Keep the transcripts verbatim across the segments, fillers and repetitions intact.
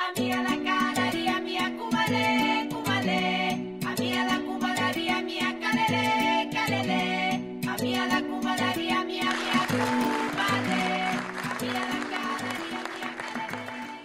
Amiga la canaria mia cumale, cumale. Amiga la cumalaria mia calele, calele. Amiga la cumalaria mia mia cumale. Amiga la canaria mia calele.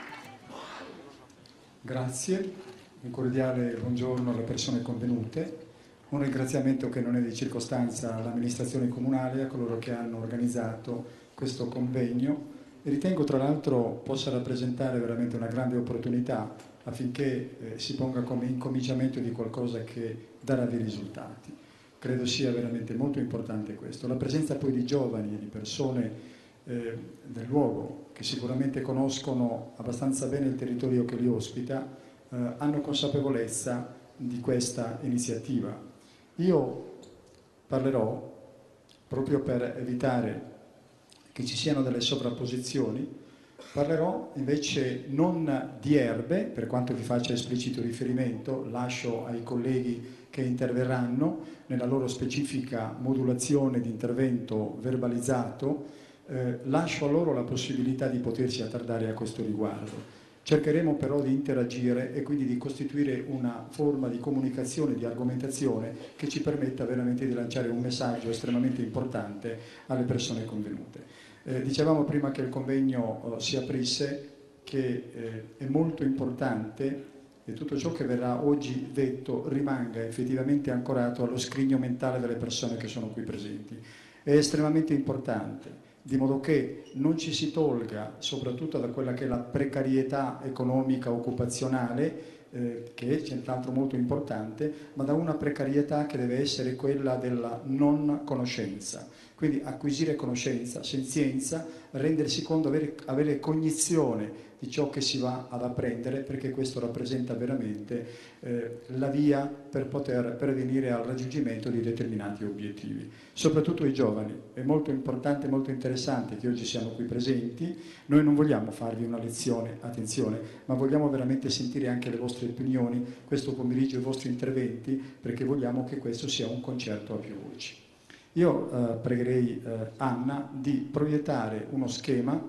Grazie, un cordiale buongiorno alle persone convenute. Un ringraziamento che non è di circostanza all'amministrazione comunale e a coloro che hanno organizzato questo convegno e ritengo tra l'altro possa rappresentare veramente una grande opportunità affinché eh, si ponga come incominciamento di qualcosa che darà dei risultati. Credo sia veramente molto importante questo. La presenza poi di giovani e di persone eh, del luogo che sicuramente conoscono abbastanza bene il territorio che li ospita eh, hanno consapevolezza di questa iniziativa. Io parlerò, proprio per evitare che ci siano delle sovrapposizioni, parlerò invece non di erbe, per quanto vi faccia esplicito riferimento, lascio ai colleghi che interverranno nella loro specifica modulazione di intervento verbalizzato, eh, lascio a loro la possibilità di potersi attardare a questo riguardo. Cercheremo però di interagire e quindi di costituire una forma di comunicazione, di argomentazione che ci permetta veramente di lanciare un messaggio estremamente importante alle persone convenute. Eh, dicevamo prima che il convegno eh, si aprisse, che eh, è molto importante che tutto ciò che verrà oggi detto rimanga effettivamente ancorato allo scrigno mentale delle persone che sono qui presenti. È estremamente importante, di modo che non ci si tolga, soprattutto da quella che è la precarietà economica occupazionale, eh, che è senz'altro molto importante, ma da una precarietà che deve essere quella della non conoscenza. Quindi acquisire conoscenza, senzienza, rendersi conto, avere, avere cognizione di ciò che si va ad apprendere, perché questo rappresenta veramente eh, la via per poter pervenire al raggiungimento di determinati obiettivi. Soprattutto i giovani, è molto importante, molto interessante che oggi siamo qui presenti. Noi non vogliamo farvi una lezione, attenzione, ma vogliamo veramente sentire anche le vostre opinioni, questo pomeriggio i vostri interventi, perché vogliamo che questo sia un concerto a più voci. Io eh, pregherei eh, Anna di proiettare uno schema.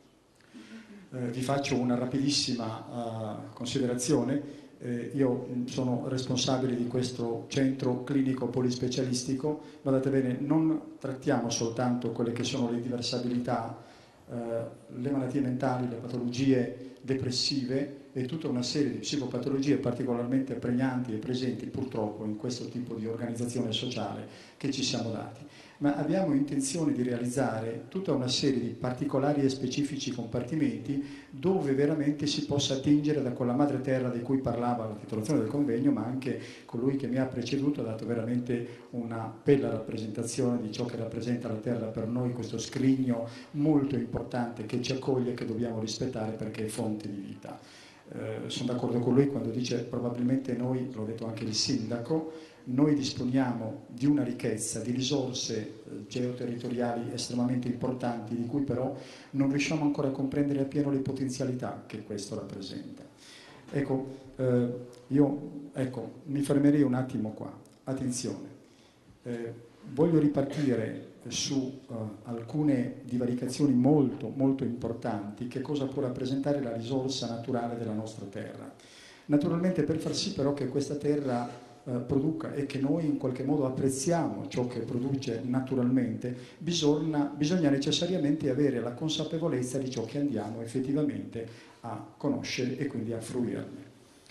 Eh, vi faccio una rapidissima uh, considerazione. Eh, io sono responsabile di questo centro clinico polispecialistico. Guardate bene, non trattiamo soltanto quelle che sono le diversabilità, eh, le malattie mentali, le patologie depressive e tutta una serie di psicopatologie particolarmente pregnanti e presenti purtroppo in questo tipo di organizzazione sociale che ci siamo dati. Ma abbiamo intenzione di realizzare tutta una serie di particolari e specifici compartimenti dove veramente si possa attingere da quella madre terra di cui parlava la titolazione del convegno, ma anche colui che mi ha preceduto ha dato veramente una bella rappresentazione di ciò che rappresenta la terra per noi, questo scrigno molto importante che ci accoglie e che dobbiamo rispettare perché è fonte di vita. Eh, sono d'accordo con lui quando dice probabilmente noi, l'ho detto anche il sindaco, noi disponiamo di una ricchezza, di risorse eh, geoterritoriali estremamente importanti, di cui però non riusciamo ancora a comprendere appieno le potenzialità che questo rappresenta. Ecco, eh, io ecco, mi fermerei un attimo qua. Attenzione, eh, voglio ripartire su uh, alcune divaricazioni molto, molto importanti, che cosa può rappresentare la risorsa naturale della nostra terra. Naturalmente per far sì però che questa terra produca e che noi in qualche modo apprezziamo ciò che produce naturalmente, bisogna, bisogna necessariamente avere la consapevolezza di ciò che andiamo effettivamente a conoscere e quindi a fruirne.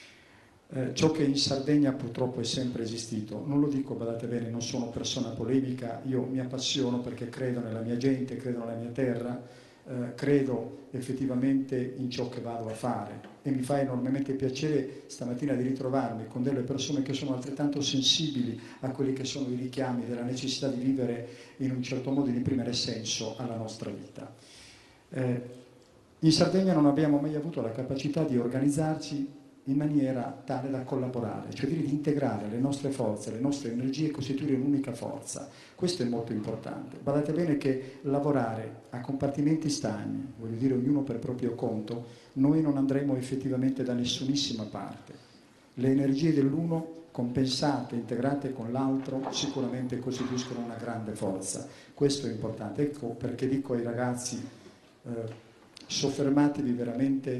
Eh, ciò che in Sardegna purtroppo è sempre esistito, non lo dico, badate bene, non sono persona polemica, io mi appassiono perché credo nella mia gente, credo nella mia terra, eh, credo effettivamente in ciò che vado a fare e mi fa enormemente piacere stamattina di ritrovarmi con delle persone che sono altrettanto sensibili a quelli che sono i richiami della necessità di vivere in un certo modo, di imprimere senso alla nostra vita. Eh, in Sardegna non abbiamo mai avuto la capacità di organizzarci in maniera tale da collaborare, cioè di integrare le nostre forze, le nostre energie e costituire un'unica forza. Questo è molto importante. Badate bene che lavorare a compartimenti stagni, voglio dire ognuno per proprio conto, noi non andremo effettivamente da nessunissima parte. Le energie dell'uno compensate, integrate con l'altro, sicuramente costituiscono una grande forza. Questo è importante. Ecco perché dico ai ragazzi, eh, soffermatevi veramente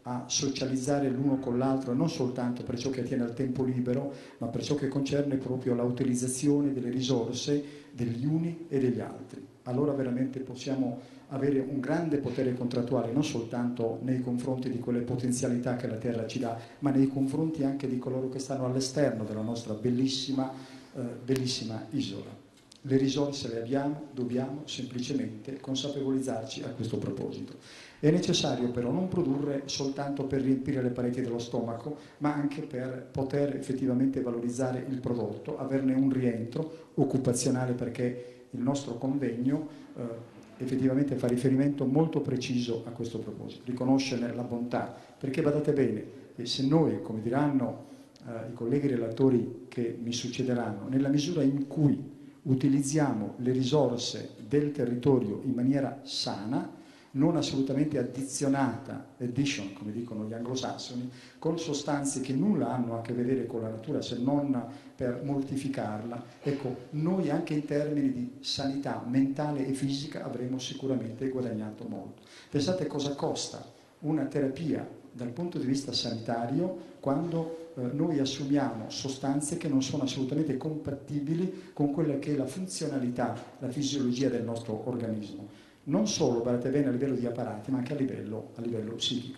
a socializzare l'uno con l'altro, non soltanto per ciò che attiene al tempo libero, ma per ciò che concerne proprio la utilizzazione delle risorse degli uni e degli altri. Allora veramente possiamo avere un grande potere contrattuale, non soltanto nei confronti di quelle potenzialità che la Terra ci dà, ma nei confronti anche di coloro che stanno all'esterno della nostra bellissima, eh, bellissima isola. Le risorse le abbiamo, dobbiamo semplicemente consapevolizzarci a questo proposito. È necessario però non produrre soltanto per riempire le pareti dello stomaco, ma anche per poter effettivamente valorizzare il prodotto, averne un rientro occupazionale, perché il nostro convegno eh, effettivamente fa riferimento molto preciso a questo proposito, riconoscere la bontà, perché badate bene, e se noi, come diranno eh, i colleghi relatori che mi succederanno, nella misura in cui utilizziamo le risorse del territorio in maniera sana, non assolutamente addizionata, addition, come dicono gli anglosassoni, con sostanze che nulla hanno a che vedere con la natura se non per mortificarla. Ecco, noi anche in termini di sanità mentale e fisica avremo sicuramente guadagnato molto. Pensate cosa costa una terapia dal punto di vista sanitario quando eh, noi assumiamo sostanze che non sono assolutamente compatibili con quella che è la funzionalità, la fisiologia del nostro organismo. Non solo, guardate bene, a livello di apparati, ma anche a livello, a livello psichico.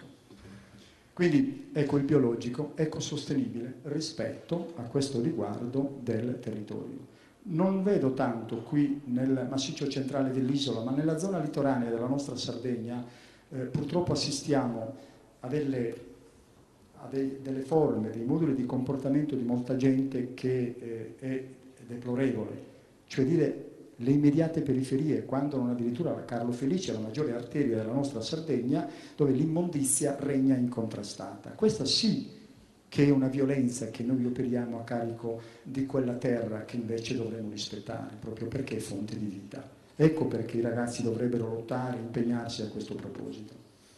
Quindi ecco il biologico ecosostenibile rispetto a questo riguardo del territorio. Non vedo tanto qui nel massiccio centrale dell'isola, ma nella zona litoranea della nostra Sardegna eh, purtroppo assistiamo a delle, a dei, delle forme, dei moduli di comportamento di molta gente che eh, è deplorevole, cioè dire le immediate periferie, quando non addirittura la Carlo Felice, la maggiore arteria della nostra Sardegna, dove l'immondizia regna incontrastata. Questa sì che è una violenza che noi operiamo a carico di quella terra che invece dovremmo rispettare, proprio perché è fonte di vita. Ecco perché i ragazzi dovrebbero lottare, impegnarsi a questo proposito.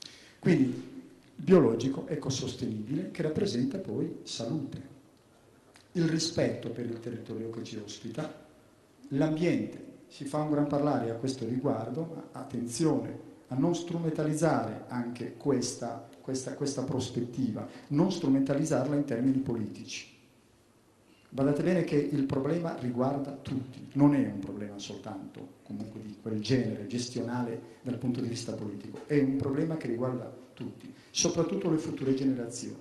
Quindi biologico, ecosostenibile, che rappresenta poi salute, il rispetto per il territorio che ci ospita, l'ambiente. Si fa un gran parlare a questo riguardo, ma attenzione a non strumentalizzare anche questa, questa, questa prospettiva, non strumentalizzarla in termini politici. Badate bene che il problema riguarda tutti, non è un problema soltanto comunque di quel genere gestionale dal punto di vista politico, è un problema che riguarda tutti, soprattutto le future generazioni.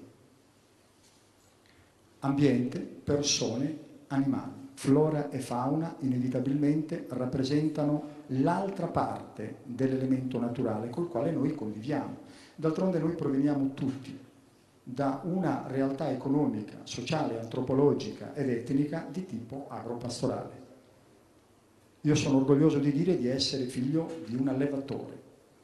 Ambiente, persone, animali. Flora e fauna inevitabilmente rappresentano l'altra parte dell'elemento naturale col quale noi conviviamo. D'altronde noi proveniamo tutti da una realtà economica, sociale, antropologica ed etnica di tipo agropastorale. Io sono orgoglioso di dire di essere figlio di un allevatore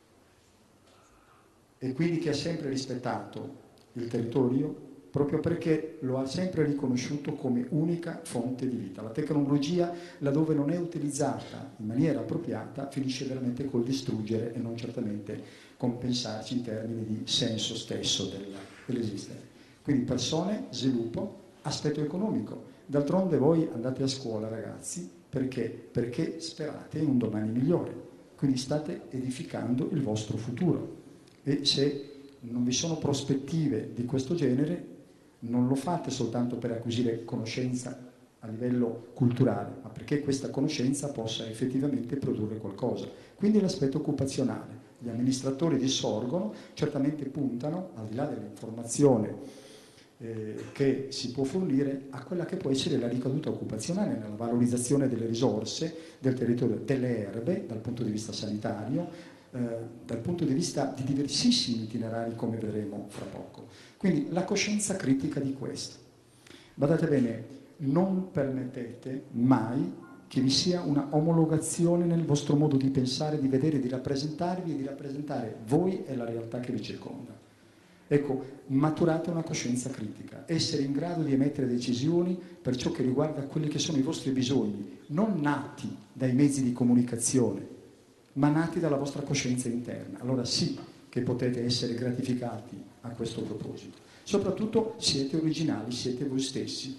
e quindi che ha sempre rispettato il territorio, proprio perché lo ha sempre riconosciuto come unica fonte di vita. La tecnologia, laddove non è utilizzata in maniera appropriata, finisce veramente col distruggere e non certamente compensarci in termini di senso stesso dell'esistere. Quindi persone, sviluppo, aspetto economico. D'altronde voi andate a scuola, ragazzi, perché? Perché sperate in un domani migliore. Quindi state edificando il vostro futuro. E se non vi sono prospettive di questo genere, non lo fate soltanto per acquisire conoscenza a livello culturale, ma perché questa conoscenza possa effettivamente produrre qualcosa. Quindi l'aspetto occupazionale. Gli amministratori di Sorgono certamente puntano, al di là dell'informazione eh, che si può fornire, a quella che può essere la ricaduta occupazionale nella valorizzazione delle risorse, del territorio, delle erbe, dal punto di vista sanitario, eh, dal punto di vista di diversissimi itinerari, come vedremo fra poco. Quindi la coscienza critica di questo. Badate bene, non permettete mai che vi sia una omologazione nel vostro modo di pensare, di vedere, di rappresentarvi e di rappresentare voi e la realtà che vi circonda. Ecco, maturate una coscienza critica, essere in grado di emettere decisioni per ciò che riguarda quelli che sono i vostri bisogni, non nati dai mezzi di comunicazione, ma nati dalla vostra coscienza interna. Allora sì che potete essere gratificati a questo proposito. Soprattutto siete originali, siete voi stessi.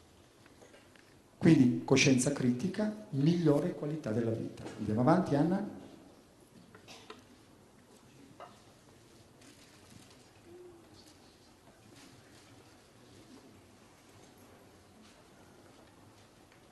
Quindi coscienza critica, migliore qualità della vita. Andiamo avanti, Anna?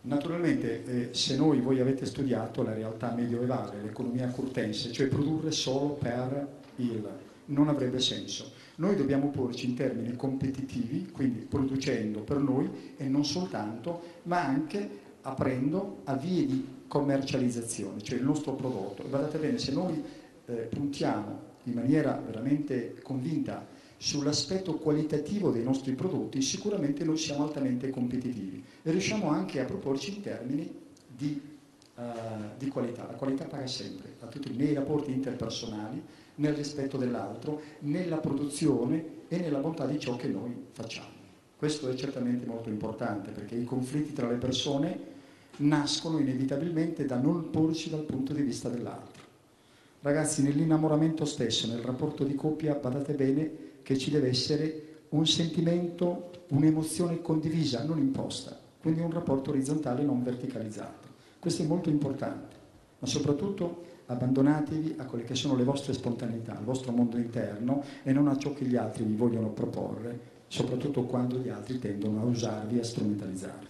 Naturalmente, eh, se noi, voi avete studiato la realtà medievale, l'economia curtense, cioè produrre solo per il, non avrebbe senso. Noi dobbiamo porci in termini competitivi, quindi producendo per noi e non soltanto, ma anche aprendo a vie di commercializzazione, cioè il nostro prodotto. E guardate bene, se noi eh, puntiamo in maniera veramente convinta sull'aspetto qualitativo dei nostri prodotti, sicuramente noi siamo altamente competitivi e riusciamo anche a proporci in termini di, uh, di qualità. La qualità paga sempre, a tutti, nei rapporti interpersonali, nel rispetto dell'altro, nella produzione e nella bontà di ciò che noi facciamo. Questo è certamente molto importante, perché i conflitti tra le persone nascono inevitabilmente da non porci dal punto di vista dell'altro. Ragazzi, nell'innamoramento stesso, nel rapporto di coppia, badate bene che ci deve essere un sentimento, un'emozione condivisa, non imposta, quindi un rapporto orizzontale non verticalizzato. Questo è molto importante, ma soprattutto abbandonatevi a quelle che sono le vostre spontaneità, al vostro mondo interno e non a ciò che gli altri vi vogliono proporre, soprattutto quando gli altri tendono a usarvi e a strumentalizzarvi.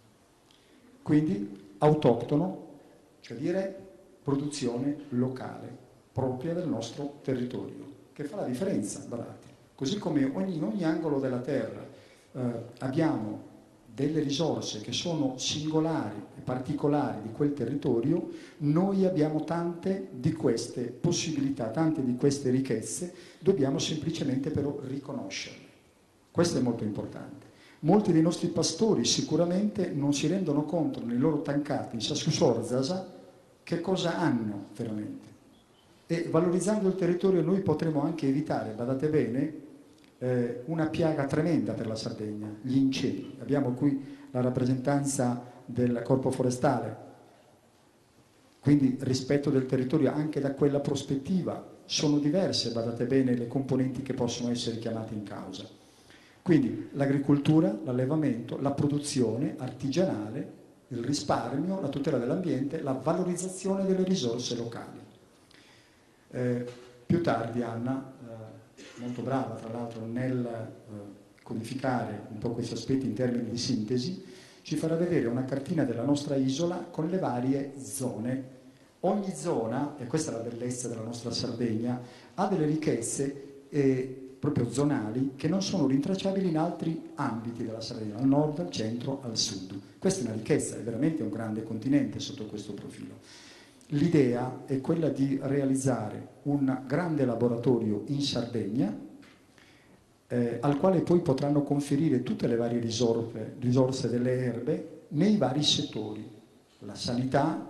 Quindi autoctono, cioè dire produzione locale, propria del nostro territorio, che fa la differenza, guardate. Così come ogni, in ogni angolo della terra eh, abbiamo delle risorse che sono singolari e particolari di quel territorio, noi abbiamo tante di queste possibilità, tante di queste ricchezze, dobbiamo semplicemente però riconoscerle. Questo è molto importante. Molti dei nostri pastori sicuramente non si rendono conto nei loro tancati in Sassusorzasa che cosa hanno veramente. E valorizzando il territorio noi potremo anche evitare, badate bene, eh, una piaga tremenda per la Sardegna, gli incendi. Abbiamo qui la rappresentanza del Corpo Forestale, quindi rispetto del territorio anche da quella prospettiva sono diverse, badate bene, le componenti che possono essere chiamate in causa. Quindi l'agricoltura, l'allevamento, la produzione artigianale, il risparmio, la tutela dell'ambiente, la valorizzazione delle risorse locali. Eh, più tardi Anna, eh, molto brava tra l'altro nel eh, codificare un po' questi aspetti in termini di sintesi, ci farà vedere una cartina della nostra isola con le varie zone. Ogni zona, e questa è la bellezza della nostra Sardegna, ha delle ricchezze eh, proprio zonali che non sono rintracciabili in altri ambiti della Sardegna, al nord, al centro, al sud. Questa è una ricchezza, è veramente un grande continente sotto questo profilo. L'idea è quella di realizzare un grande laboratorio in Sardegna eh, al quale poi potranno conferire tutte le varie risorse, risorse delle erbe nei vari settori, la sanità,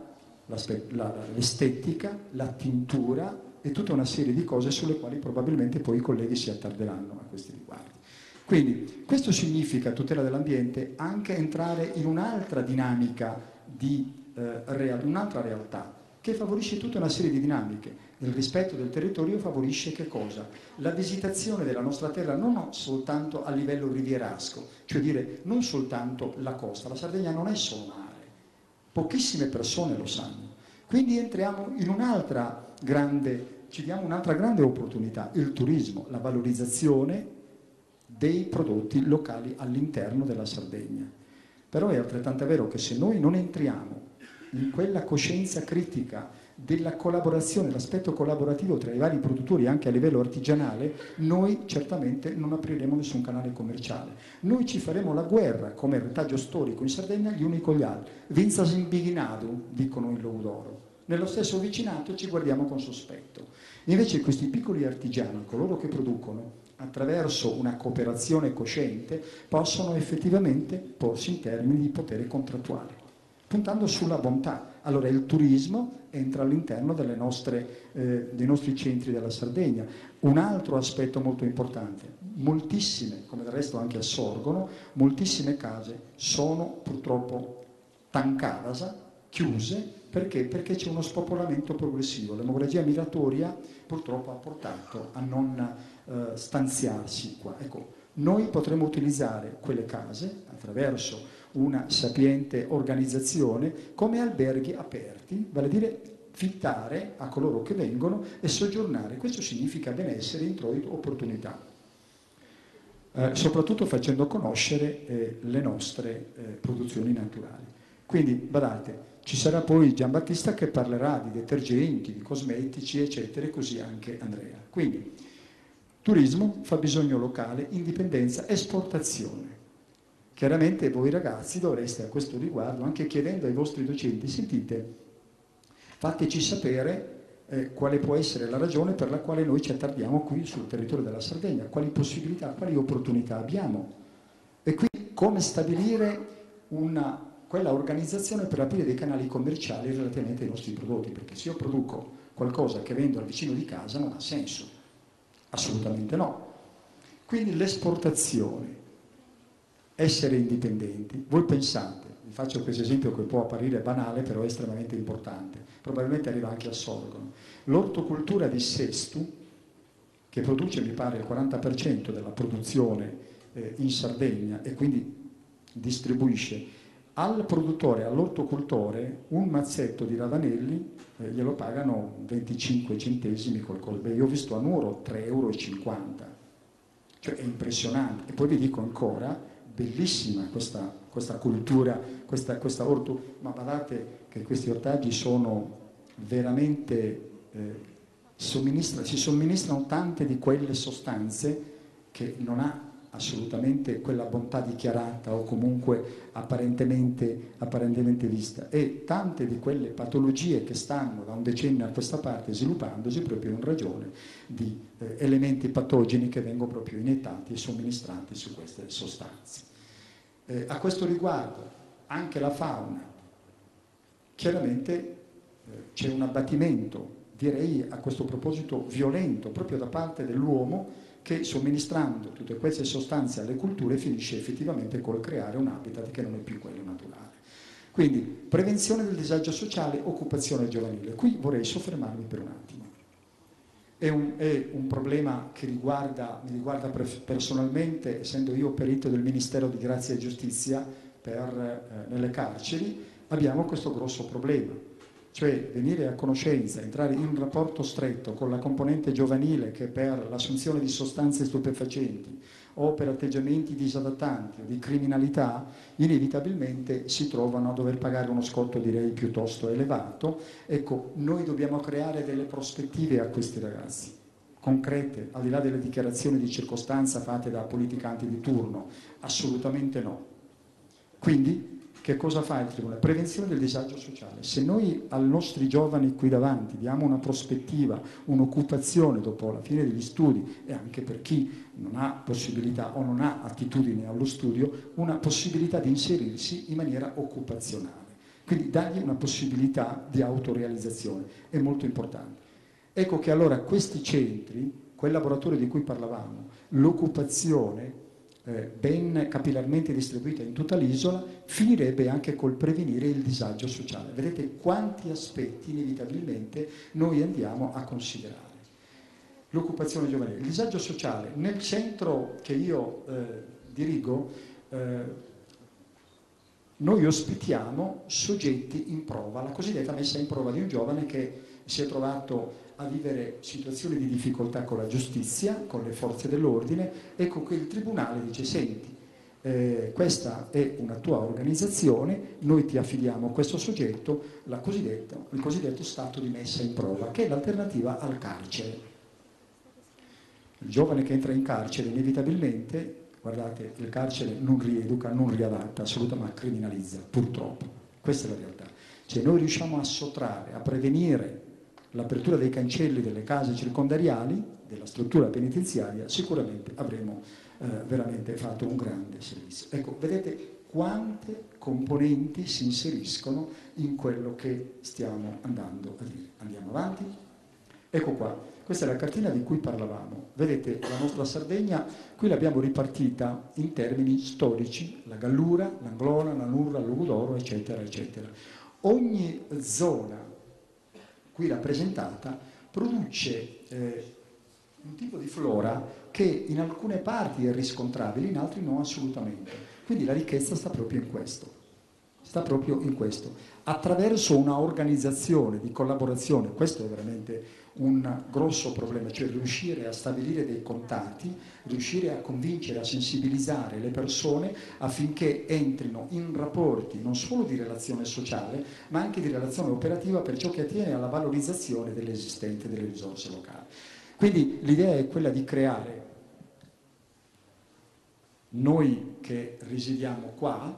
l'estetica, la tintura e tutta una serie di cose sulle quali probabilmente poi i colleghi si attarderanno a questi riguardi. Quindi questo significa tutela dell'ambiente anche entrare in un'altra dinamica di eh, real, un'altra realtà che favorisce tutta una serie di dinamiche. Il rispetto del territorio favorisce che cosa? La visitazione della nostra terra non soltanto a livello rivierasco, cioè dire non soltanto la costa, la Sardegna non è solo mare, pochissime persone lo sanno. Quindi entriamo in un'altra grande, ci diamo un'altra grande opportunità, il turismo, la valorizzazione dei prodotti locali all'interno della Sardegna. Però è altrettanto vero che se noi non entriamo in quella coscienza critica della collaborazione, l'aspetto collaborativo tra i vari produttori anche a livello artigianale, noi certamente non apriremo nessun canale commerciale. Noi ci faremo la guerra come retaggio storico in Sardegna gli uni con gli altri. Vinza Zimbighinadu, dicono in Loudoro. Nello stesso vicinato ci guardiamo con sospetto. Invece questi piccoli artigiani, coloro che producono, attraverso una cooperazione cosciente, possono effettivamente porsi in termini di potere contrattuale, puntando sulla bontà. Allora il turismo entra all'interno delle nostre, eh, dei nostri centri della Sardegna. Un altro aspetto molto importante, moltissime, come del resto anche a Sorgono, moltissime case sono purtroppo tancate, chiuse, perché? Perché c'è uno spopolamento progressivo. L'emorragia migratoria purtroppo ha portato a non eh, stanziarsi qua. Ecco, noi potremo utilizzare quelle case attraverso una sapiente organizzazione come alberghi aperti, vale a dire fittare a coloro che vengono e soggiornare. Questo significa benessere, introito, opportunità, eh, soprattutto facendo conoscere eh, le nostre eh, produzioni naturali. Quindi, badate, ci sarà poi Giambattista che parlerà di detergenti, di cosmetici, eccetera, e così anche Andrea. Quindi, turismo, fabbisogno locale, indipendenza, esportazione. Chiaramente voi ragazzi dovreste a questo riguardo, anche chiedendo ai vostri docenti, sentite, fateci sapere eh, quale può essere la ragione per la quale noi ci attardiamo qui sul territorio della Sardegna, quali possibilità, quali opportunità abbiamo. E qui come stabilire una, quella organizzazione per aprire dei canali commerciali relativamente ai nostri prodotti, perché se io produco qualcosa che vendo al vicino di casa non ha senso, assolutamente no. Quindi l'esportazione, essere indipendenti, voi pensate, vi faccio questo esempio che può apparire banale però è estremamente importante, probabilmente arriva anche a Sorgono, l'ortocoltura di Sestu, che produce mi pare il quaranta per cento della produzione eh, in Sardegna e quindi distribuisce al produttore, all'ortocoltore, un mazzetto di ravanelli eh, glielo pagano venticinque centesimi col colbe. Io ho visto a Nuoro tre euro e cinquanta, cioè è impressionante. E poi vi dico ancora, bellissima questa, questa cultura, questa, questa orto, ma guardate che questi ortaggi sono veramente, eh, somministra, si somministrano tante di quelle sostanze che non ha assolutamente quella bontà dichiarata o comunque apparentemente, apparentemente vista, e tante di quelle patologie che stanno da un decennio a questa parte sviluppandosi proprio in ragione di eh, elementi patogeni che vengono proprio iniettati e somministrati su queste sostanze. Eh, a questo riguardo anche la fauna, chiaramente eh, c'è un abbattimento, direi a questo proposito violento, proprio da parte dell'uomo, che somministrando tutte queste sostanze alle culture finisce effettivamente col creare un habitat che non è più quello naturale. Quindi prevenzione del disagio sociale, occupazione giovanile. Qui vorrei soffermarmi per un attimo. È un, è un problema che riguarda, mi riguarda personalmente, essendo io perito del Ministero di Grazia e Giustizia per, eh, nelle carceri, abbiamo questo grosso problema. Cioè venire a conoscenza, entrare in un rapporto stretto con la componente giovanile che per l'assunzione di sostanze stupefacenti o per atteggiamenti disadattanti o di criminalità, inevitabilmente si trovano a dover pagare uno scotto direi piuttosto elevato. Ecco, noi dobbiamo creare delle prospettive a questi ragazzi, concrete, al di là delle dichiarazioni di circostanza fatte da politicanti di turno, assolutamente no. Quindi, che cosa fa il Tribunale? Prevenzione del disagio sociale. Se noi ai nostri giovani qui davanti diamo una prospettiva, un'occupazione dopo la fine degli studi, e anche per chi non ha possibilità o non ha attitudine allo studio, una possibilità di inserirsi in maniera occupazionale. Quindi dargli una possibilità di autorealizzazione è molto importante. Ecco che allora questi centri, quel laboratorio di cui parlavamo, l'occupazione, Eh, ben capillarmente distribuita in tutta l'isola, finirebbe anche col prevenire il disagio sociale. Vedete quanti aspetti inevitabilmente noi andiamo a considerare. L'occupazione giovanile, il disagio sociale. Nel centro che io eh, dirigo, eh, noi ospitiamo soggetti in prova, la cosiddetta messa in prova di un giovane che si è trovato a vivere situazioni di difficoltà con la giustizia, con le forze dell'ordine. Ecco che il Tribunale dice: senti, eh, questa è una tua organizzazione, noi ti affidiamo questo soggetto, la cosiddetta, il cosiddetto stato di messa in prova, che è l'alternativa al carcere. Il giovane che entra in carcere inevitabilmente, guardate, il carcere non rieduca, non riadatta, assolutamente, ma criminalizza, purtroppo. Questa è la realtà. Cioè noi riusciamo a sottrarre, a prevenire l'apertura dei cancelli delle case circondariali, della struttura penitenziaria, sicuramente avremo eh, veramente fatto un grande servizio. Ecco, vedete quante componenti si inseriscono in quello che stiamo andando a dire. Andiamo avanti. Ecco qua, questa è la cartina di cui parlavamo. Vedete, la nostra Sardegna, qui l'abbiamo ripartita in termini storici, la Gallura, l'Anglona, la Nurra, il Lugudoro, eccetera, eccetera. Ogni zona qui rappresentata produce eh, un tipo di flora che in alcune parti è riscontrabile, in altri no assolutamente. Quindi la ricchezza sta proprio in questo, sta proprio in questo. Attraverso una organizzazione di collaborazione, questo è veramente un grosso problema, cioè riuscire a stabilire dei contatti, riuscire a convincere, a sensibilizzare le persone affinché entrino in rapporti non solo di relazione sociale, ma anche di relazione operativa per ciò che attiene alla valorizzazione dell'esistente delle risorse locali. Quindi l'idea è quella di creare, noi che risiediamo qua,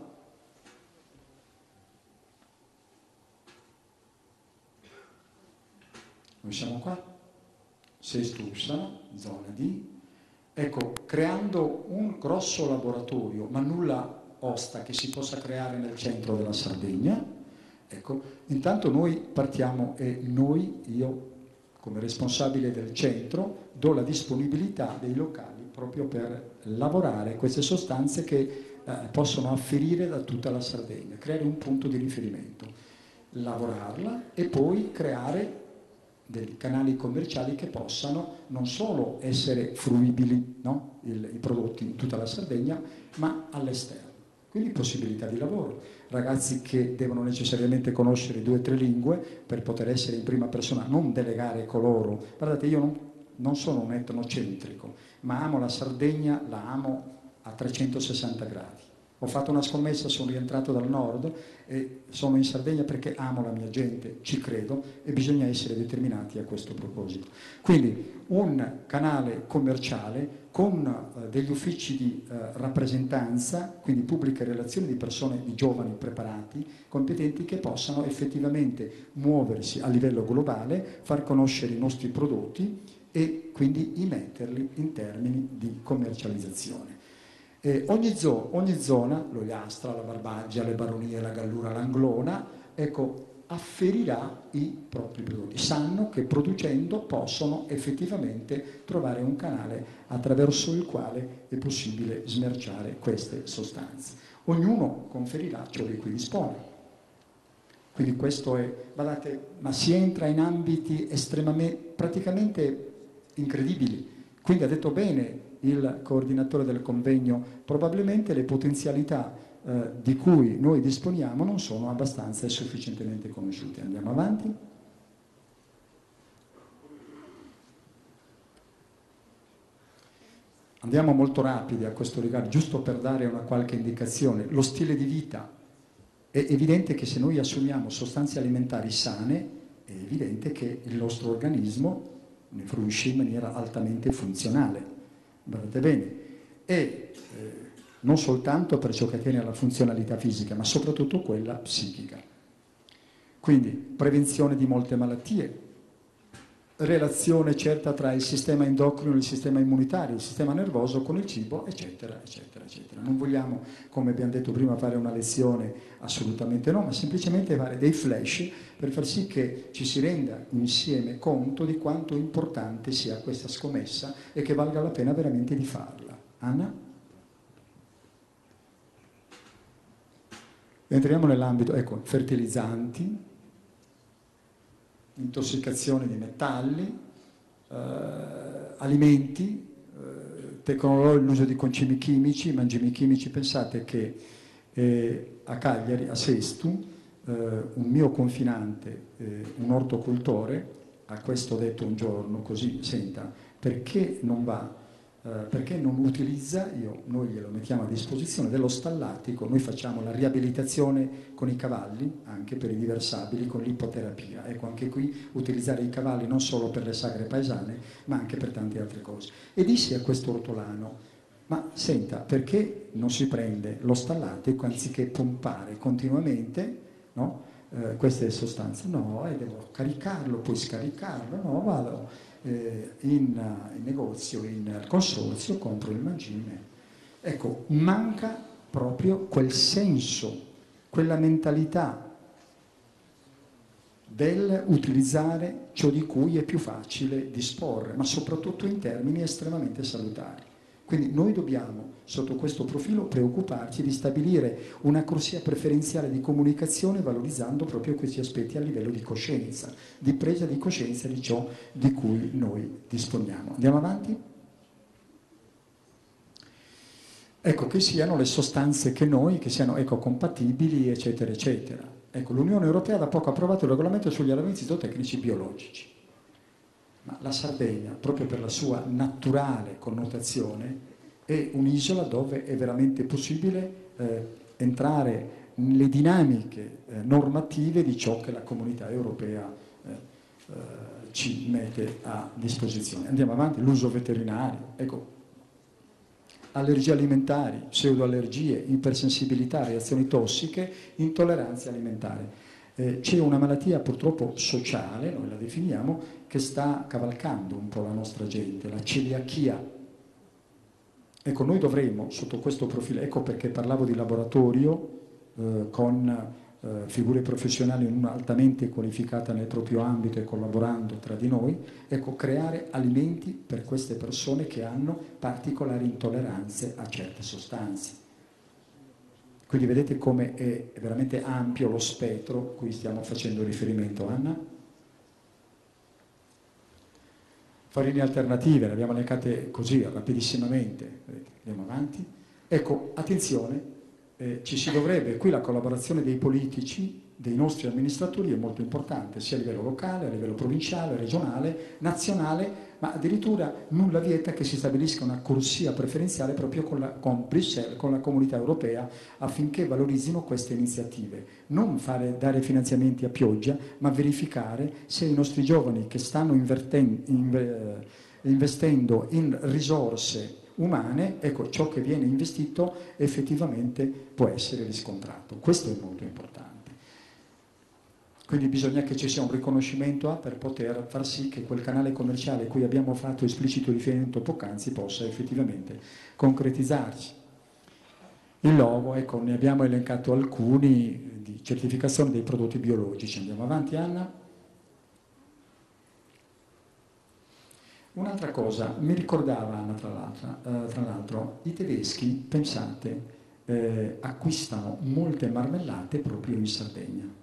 noi siamo qua, Sesto Uppsala, zona D, ecco, creando un grosso laboratorio, ma nulla osta che si possa creare nel centro della Sardegna, ecco, intanto noi partiamo e noi, io come responsabile del centro, do la disponibilità dei locali proprio per lavorare queste sostanze che eh, possono afferire da tutta la Sardegna, creare un punto di riferimento, lavorarla e poi creare dei canali commerciali che possano non solo essere fruibili, no? Il, i prodotti in tutta la Sardegna, ma all'esterno. Quindi possibilità di lavoro, ragazzi che devono necessariamente conoscere due o tre lingue per poter essere in prima persona, non delegare coloro. Guardate, io non, non sono un etnocentrico, ma amo la Sardegna, la amo a trecentosessanta gradi. Ho fatto una scommessa, sono rientrato dal nord e sono in Sardegna perché amo la mia gente, ci credo e bisogna essere determinati a questo proposito. Quindi un canale commerciale con eh, degli uffici di eh, rappresentanza, quindi pubbliche relazioni di persone, di giovani preparati, competenti che possano effettivamente muoversi a livello globale, far conoscere i nostri prodotti e quindi immetterli in termini di commercializzazione. Eh, ogni, zo- ogni zona, l'Ogliastra, la Barbagia, le Baronie, la Gallura, l'Anglona, ecco, afferirà i propri prodotti. Sanno che producendo possono effettivamente trovare un canale attraverso il quale è possibile smerciare queste sostanze. Ognuno conferirà ciò di cui dispone. Quindi questo è, guardate, ma si entra in ambiti estremamente, praticamente incredibili. Quindi ha detto bene il coordinatore del convegno, probabilmente le potenzialità eh, di cui noi disponiamo non sono abbastanza e sufficientemente conosciute. Andiamo avanti. Andiamo molto rapidi a questo riguardo, giusto per dare una qualche indicazione. Lo stile di vita. È evidente che se noi assumiamo sostanze alimentari sane, è evidente che il nostro organismo ne fruisce in maniera altamente funzionale. Guardate bene, e eh, non soltanto per ciò che attiene alla funzionalità fisica, ma soprattutto quella psichica. Quindi prevenzione di molte malattie, relazione certa tra il sistema endocrino e il sistema immunitario, il sistema nervoso con il cibo, eccetera, eccetera, eccetera. Non vogliamo, come abbiamo detto prima, fare una lezione, assolutamente no, ma semplicemente fare dei flash per far sì che ci si renda insieme conto di quanto importante sia questa scommessa e che valga la pena veramente di farla. Anna? Entriamo nell'ambito, ecco, fertilizzanti, intossicazione di metalli, eh, alimenti, eh, tecnologia, l'uso di concimi chimici, mangimi chimici. Pensate che eh, a Cagliari, a Sestu, eh, un mio confinante, eh, un ortocoltore, a questo ho detto un giorno così, senta, perché non va, eh, perché non utilizza, io, noi glielo mettiamo a disposizione, dello stallatico, noi facciamo la riabilitazione con i cavalli, anche per i diversabili, con l'ipoterapia. Ecco, anche qui utilizzare i cavalli non solo per le sagre paesane, ma anche per tante altre cose. E dissi a questo ortolano, ma senta, perché non si prende lo stallatico anziché pompare continuamente, no, eh, queste sostanze? No, e devo caricarlo, poi scaricarlo, no, vado eh, in, in negozio, in consorzio, compro il mangime. Ecco, manca proprio quel senso, quella mentalità del utilizzare ciò di cui è più facile disporre, ma soprattutto in termini estremamente salutari. Quindi noi dobbiamo, sotto questo profilo, preoccuparci di stabilire una corsia preferenziale di comunicazione valorizzando proprio questi aspetti a livello di coscienza, di presa di coscienza di ciò di cui noi disponiamo. Andiamo avanti? Ecco, che siano le sostanze che noi, che siano ecocompatibili, eccetera, eccetera. Ecco, l'Unione Europea da poco ha approvato il regolamento sugli alimenti zootecnici biologici. ma la Sardegna, proprio per la sua naturale connotazione, è un'isola dove è veramente possibile eh, entrare nelle dinamiche eh, normative di ciò che la comunità europea eh, eh, ci mette a disposizione. Andiamo avanti, l'uso veterinario, ecco, allergie alimentari, pseudoallergie, ipersensibilità, reazioni tossiche, intolleranze alimentari. Eh, c'è una malattia purtroppo sociale, noi la definiamo, che sta cavalcando un po' la nostra gente, la celiachia. Ecco, noi dovremmo, sotto questo profilo, ecco perché parlavo di laboratorio eh, con eh, figure professionali altamente qualificate nel proprio ambito e collaborando tra di noi, ecco, creare alimenti per queste persone che hanno particolari intolleranze a certe sostanze. Quindi vedete come è veramente ampio lo spettro a cui stiamo facendo riferimento, Anna? Farine alternative, le abbiamo elencate così, rapidissimamente, andiamo avanti. Ecco, attenzione, eh, ci si dovrebbe, qui la collaborazione dei politici, dei nostri amministratori è molto importante, sia a livello locale, a livello provinciale, regionale, nazionale, ma addirittura nulla vieta che si stabilisca una corsia preferenziale proprio con, la, con Bruxelles, con la Comunità Europea, affinché valorizzino queste iniziative. Non fare, dare finanziamenti a pioggia, ma verificare se i nostri giovani che stanno in, investendo in risorse umane, ecco, ciò che viene investito effettivamente può essere riscontrato. Questo è molto importante. Quindi bisogna che ci sia un riconoscimento ah, per poter far sì che quel canale commerciale a cui abbiamo fatto esplicito riferimento poc'anzi possa effettivamente concretizzarsi. Il logo, ecco, ne abbiamo elencato alcuni di certificazione dei prodotti biologici. Andiamo avanti, Anna. Un'altra cosa, mi ricordava Anna tra l'altro, eh, tra l'altro i tedeschi, pensate, eh, acquistano molte marmellate proprio in Sardegna.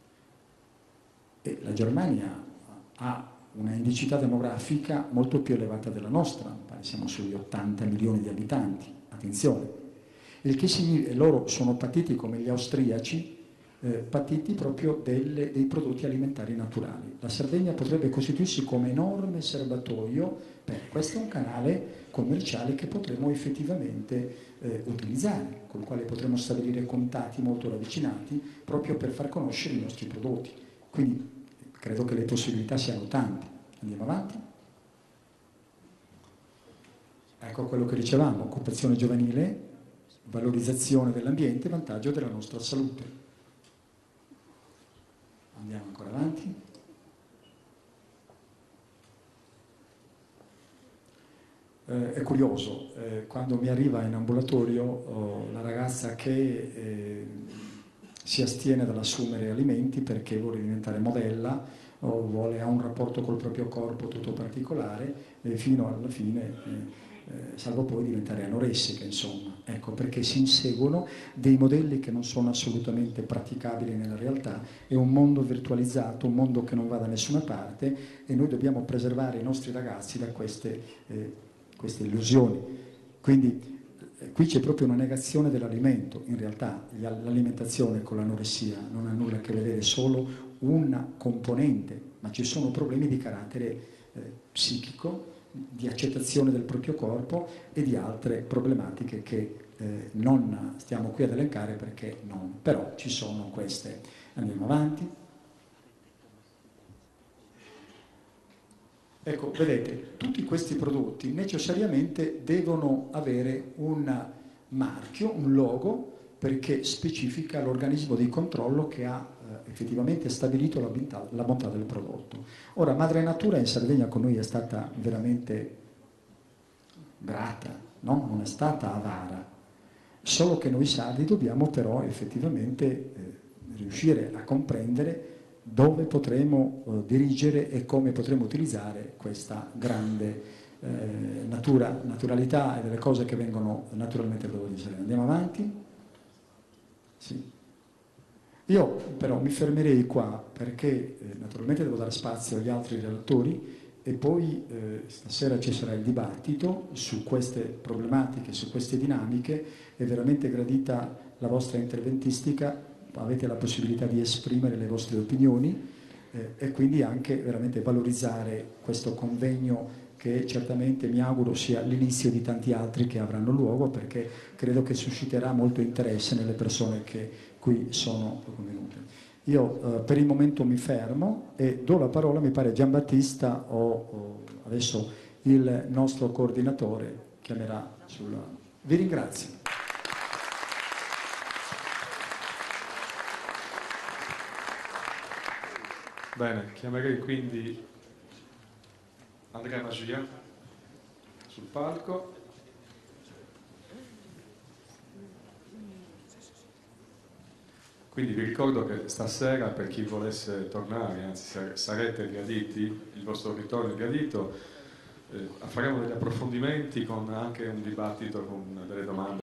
E la Germania ha una indicità demografica molto più elevata della nostra, siamo sugli ottanta milioni di abitanti, attenzione. Il che significa, loro sono partiti come gli austriaci, eh, partiti proprio delle, dei prodotti alimentari naturali. La Sardegna potrebbe costituirsi come enorme serbatoio, per questo è un canale commerciale che potremo effettivamente eh, utilizzare, col quale potremo stabilire contatti molto ravvicinati proprio per far conoscere i nostri prodotti. Quindi credo che le possibilità siano tante. Andiamo avanti. Ecco quello che dicevamo, occupazione giovanile, valorizzazione dell'ambiente, vantaggio della nostra salute. Andiamo ancora avanti. Eh, è curioso, eh, quando mi arriva in ambulatorio oh, la ragazza che eh, si astiene dall'assumere alimenti perché vuole diventare modella o vuole, ha un rapporto col proprio corpo tutto particolare e fino alla fine, eh, eh, salvo poi diventare anoressica, insomma. Ecco, perché si inseguono dei modelli che non sono assolutamente praticabili nella realtà. È un mondo virtualizzato, un mondo che non va da nessuna parte e noi dobbiamo preservare i nostri ragazzi da queste, eh, queste illusioni. Quindi qui c'è proprio una negazione dell'alimento. In realtà l'alimentazione con l'anoressia non ha nulla a che vedere, solo una componente, ma ci sono problemi di carattere eh, psichico, di accettazione del proprio corpo e di altre problematiche che eh, non stiamo qui ad elencare perché non, però ci sono queste. Andiamo avanti. Ecco, vedete, tutti questi prodotti necessariamente devono avere un marchio, un logo, perché specifica l'organismo di controllo che ha eh, effettivamente stabilito la bontà, la bontà del prodotto. Ora, Madre Natura in Sardegna con noi è stata veramente grata, no? Non è stata avara, solo che noi sardi dobbiamo però effettivamente eh, riuscire a comprendere dove potremo eh, dirigere e come potremo utilizzare questa grande eh, natura, naturalità e delle cose che vengono naturalmente prodotte. Andiamo avanti? Sì. Io però mi fermerei qua perché eh, naturalmente devo dare spazio agli altri relatori e poi eh, stasera ci sarà il dibattito su queste problematiche, su queste dinamiche. È veramente gradita la vostra interventistica, avete la possibilità di esprimere le vostre opinioni eh, e quindi anche veramente valorizzare questo convegno che certamente mi auguro sia l'inizio di tanti altri che avranno luogo, perché credo che susciterà molto interesse nelle persone che qui sono convenute. Io eh, per il momento mi fermo e do la parola, mi pare, a Giambattista o, o adesso il nostro coordinatore chiamerà sulla... Vi ringrazio. Bene, chiamerei quindi Andrea Magia sul palco. Quindi vi ricordo che stasera, per chi volesse tornare, anzi sarete graditi, il vostro ritorno è gradito, eh, faremo degli approfondimenti con anche un dibattito con delle domande.